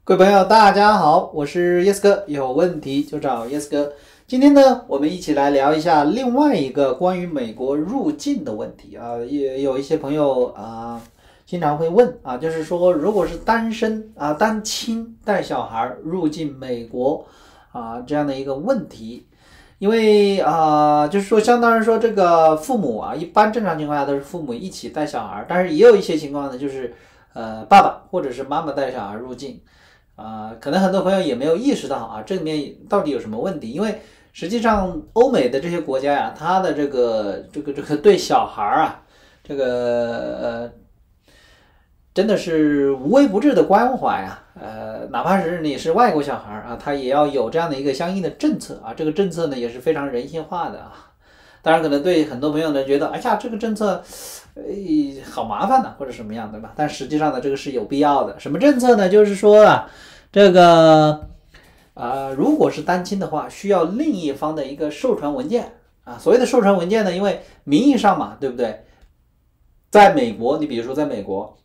各位朋友，大家好，我是 Yes 哥，有问题就找 Yes 哥。今天呢，我们一起来聊一下另外一个关于美国入境的问题啊。也有一些朋友经常会问啊，就是说，如果是单身单亲带小孩入境美国这样的一个问题。因为就是说，相当于说这个父母一般正常情况下都是父母一起带小孩，但是也有一些情况呢，就是爸爸或者是妈妈带小孩入境。可能很多朋友也没有意识到这里面到底有什么问题，因为实际上欧美的这些国家呀，它的这个对小孩真的是无微不至的关怀哪怕是你是外国小孩他也要有这样的一个相应的政策这个政策呢也是非常人性化的当然可能对很多朋友呢觉得，哎呀，这个政策，好麻烦或者什么样，对吧？但实际上呢，这个是有必要的。什么政策呢？就是说这个如果是单亲的话，需要另一方的一个授权文件所谓的授权文件呢，因为名义上嘛，对不对？在美国，你比如说在美国，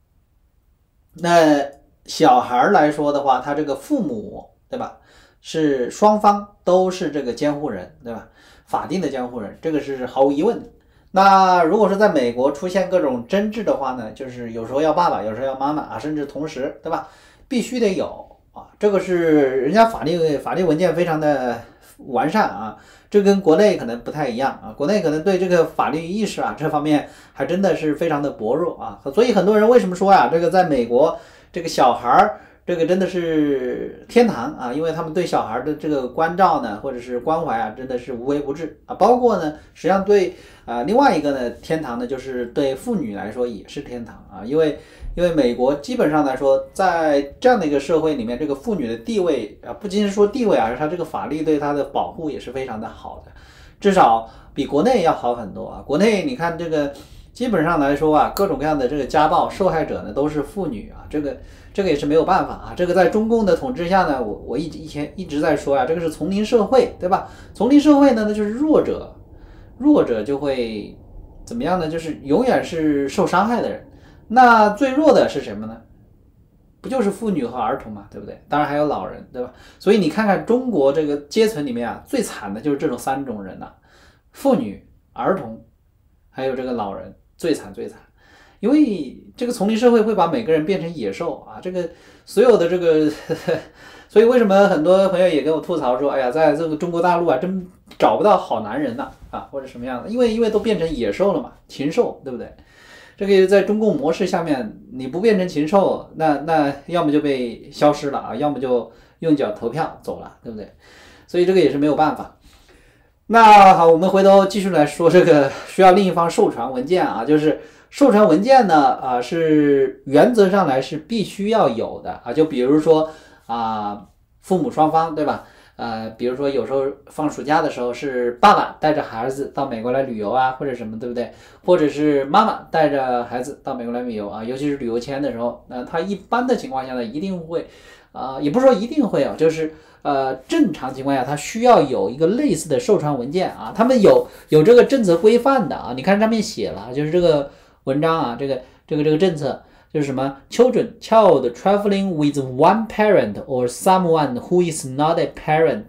那小孩来说的话，他这个父母，对吧？是双方都是这个监护人，对吧？法定的监护人，这个是毫无疑问的。那如果是在美国出现各种争执的话呢，就是有时候要爸爸，有时候要妈妈甚至同时，对吧？必须得有这个是人家法律文件非常的完善这跟国内可能不太一样国内可能对这个法律意识这方面还真的是非常的薄弱所以很多人为什么说这个在美国这个小孩这个真的是天堂因为他们对小孩的这个关照呢，或者是关怀真的是无微不至包括呢，实际上对另外一个呢天堂呢，就是对妇女来说也是天堂因为美国基本上来说，在这样的一个社会里面，这个妇女的地位不仅是说地位而是她这个法律对她的保护也是非常的好的，至少比国内要好很多国内你看这个基本上来说各种各样的这个家暴受害者呢都是妇女这个也是没有办法这个在中共的统治下呢，我以前一直在说这个是丛林社会，对吧？丛林社会呢，那就是弱者就会怎么样呢？就是永远是受伤害的人。那最弱的是什么呢？不就是妇女和儿童嘛，对不对？当然还有老人，对吧？所以你看看中国这个阶层里面最惨的就是这种三种人妇女、儿童，还有这个老人，最惨。因为这个丛林社会会把每个人变成野兽这个所有的这个所以为什么很多朋友也跟我吐槽说，哎呀，在这个中国大陆真找不到好男人或者什么样的，因为都变成野兽了嘛，禽兽，对不对？这个在中共模式下面，你不变成禽兽，那要么就被消失了要么就用脚投票走了，对不对？所以这个也是没有办法。那好，我们回头继续来说这个需要另一方授权文件就是授权文件呢是原则上来是必须要有的就比如说父母双方，对吧？比如说有时候放暑假的时候是爸爸带着孩子到美国来旅游或者什么，对不对？或者是妈妈带着孩子到美国来旅游尤其是旅游签的时候，他一般的情况下呢，一定会也不是说一定会就是正常情况下他需要有一个类似的授权文件他们有这个政策规范的你看上面写了，就是这个文章这个政策。就是什么 child traveling with one parent or someone who is not a parent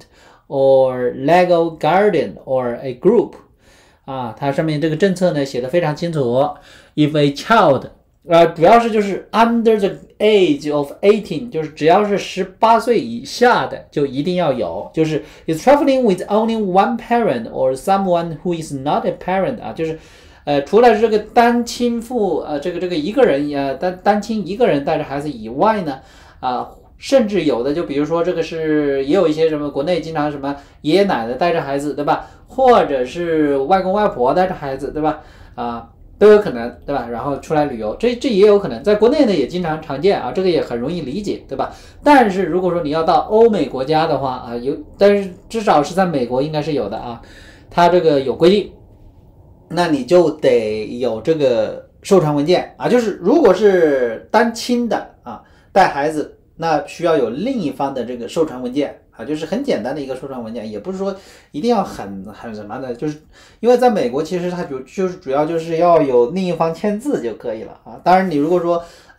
or legal guardian or a group 它上面这个政策呢写得非常清楚 if a child 主要是就是 under the age of 18 就是只要是18岁以下的就一定要有，就是 is traveling with only one parent or someone who is not a parent 就是除了这个单亲父这个一个人单亲一个人带着孩子以外呢甚至有的就比如说这个是也有一些什么国内经常什么爷爷奶奶带着孩子，对吧？或者是外公外婆带着孩子，对吧？都有可能，对吧？然后出来旅游，这也有可能，在国内呢也经常常见这个也很容易理解，对吧？但是如果说你要到欧美国家的话但是至少是在美国应该是有的它这个有规定。那你就得有这个授权文件就是如果是单亲的带孩子，那需要有另一方的这个授权文件就是很简单的一个授权文件，也不是说一定要很什么的，就是因为在美国其实它就是主要就是要有另一方签字就可以了当然你如果说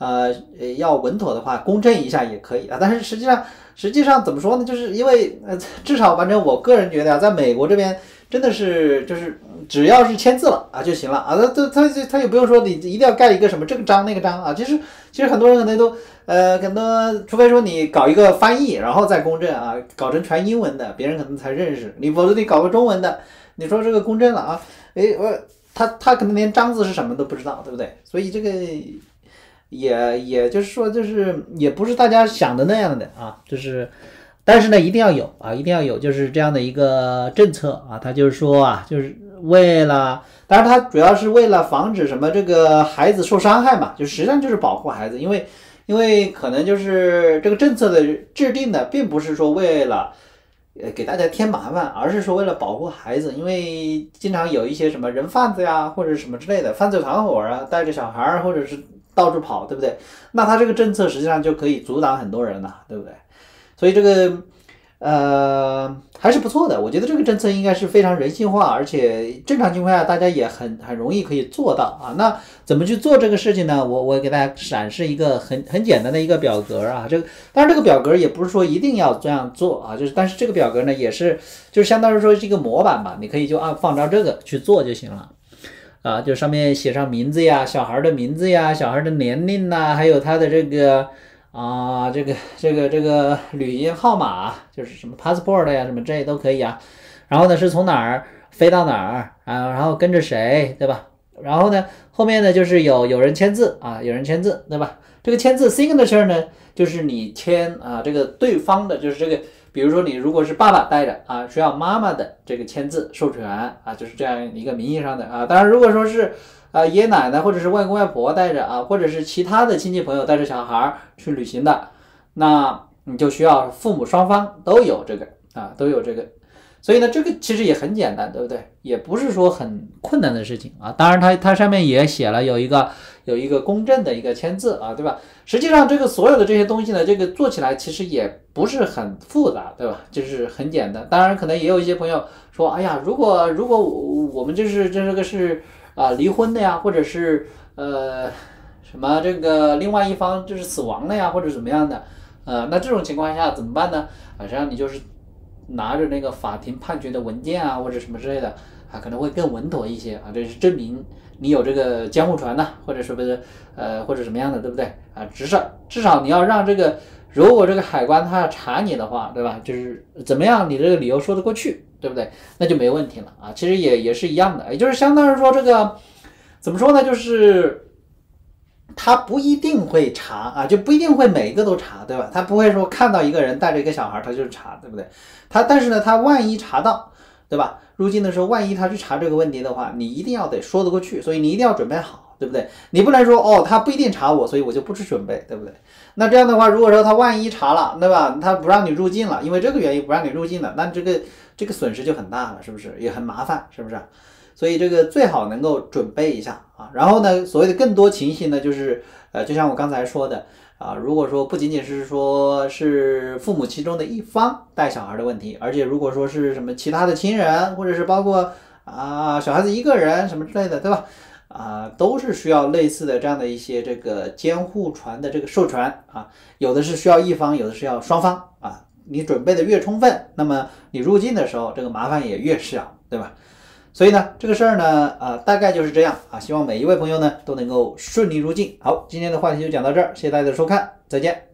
要稳妥的话，公证一下也可以啊。但是实际上怎么说呢？就是因为至少反正我个人觉得啊，在美国这边真的是就是只要是签字了啊就行了啊，他也不用说你一定要盖一个什么这个章那个章啊。其实很多人可能都很多，除非说你搞一个翻译，然后再公证啊，搞成全英文的，别人可能才认识你，否则你搞个中文的，你说这个公证了啊，他可能连章字是什么都不知道，对不对？所以这个也就是说，就是也不是大家想的那样的啊，就是但是呢，一定要有啊，一定要有就是这样的一个政策啊，他就是说啊，就是为了，当然他主要是为了防止什么这个孩子受伤害嘛，就实际上就是保护孩子，因为可能就是这个政策的制定的，并不是说为了给大家添麻烦，而是说为了保护孩子，因为经常有一些什么人贩子呀，或者什么之类的犯罪团伙啊，带着小孩或者是到处跑，对不对？那他这个政策实际上就可以阻挡很多人了，对不对？所以这个还是不错的，我觉得这个政策应该是非常人性化，而且正常情况下大家也很容易可以做到啊。那怎么去做这个事情呢？我给大家展示一个很简单的一个表格啊。当然这个表格也不是说一定要这样做啊，但是这个表格呢也是就是相当于说是一个模板吧，你可以就放照这个去做就行了。啊，就上面写上名字呀，小孩的名字呀，小孩的年龄呐，还有他的这个这个旅行号码，就是什么 passport 呀，什么这些都可以啊。然后呢是从哪儿飞到哪儿啊，然后跟着谁，对吧？然后呢后面呢就是有人签字啊，有人签字，对吧？这个签字 signature 呢，就是你签啊这个对方的，就是这个。比如说你如果是爸爸带着啊，需要妈妈的这个签字授权啊，就是这样一个名义上的啊。当然如果说是爷爷奶奶或者是外公外婆带着啊，或者是其他的亲戚朋友带着小孩去旅行的，那你就需要父母双方都有这个啊，都有这个。所以呢，这个其实也很简单，对不对？也不是说很困难的事情啊。当然它上面也写了有一个公证的一个签字啊，对吧？实际上这个所有的这些东西呢，这个做起来其实也不是很复杂，对吧？就是很简单。当然可能也有一些朋友说，哎呀，如果我们这个是离婚的呀，或者是什么这个另外一方就是死亡了呀，或者怎么样的，那这种情况下怎么办呢？实际上你就是拿着那个法庭判决的文件啊，或者什么之类的啊，可能会更稳妥一些啊。这是证明你有这个监护权呢，或者是不是或者什么样的，对不对啊？至少你要让这个，如果这个海关他要查你的话，对吧？就是怎么样，你这个理由说得过去，对不对？那就没问题了啊。其实也是一样的，也就是相当于说这个怎么说呢？就是他不一定会查啊，就不一定会每一个都查，对吧？他不会说看到一个人带着一个小孩，他就查，对不对？但是呢，他万一查到，对吧？入境的时候，万一他去查这个问题的话，你一定要得说得过去，所以你一定要准备好，对不对？你不能说他不一定查我，所以我就不去准备，对不对？那这样的话，如果说他万一查了，对吧？他不让你入境了，因为这个原因不让你入境了，那这个损失就很大了，是不是？也很麻烦，是不是？所以这个最好能够准备一下啊。然后呢，所谓的更多情形呢，就是就像我刚才说的啊，如果说不仅仅是说是父母其中的一方带小孩的问题，而且如果说是什么其他的亲人，或者是包括小孩子一个人什么之类的，对吧？都是需要类似的这样的一些这个监护权的这个授权啊，有的是需要一方，有的是要双方啊。你准备的越充分，那么你入境的时候这个麻烦也越小，对吧？所以呢，这个事儿呢，大概就是这样啊。希望每一位朋友呢都能够顺利入境。好，今天的话题就讲到这儿，谢谢大家的收看，再见。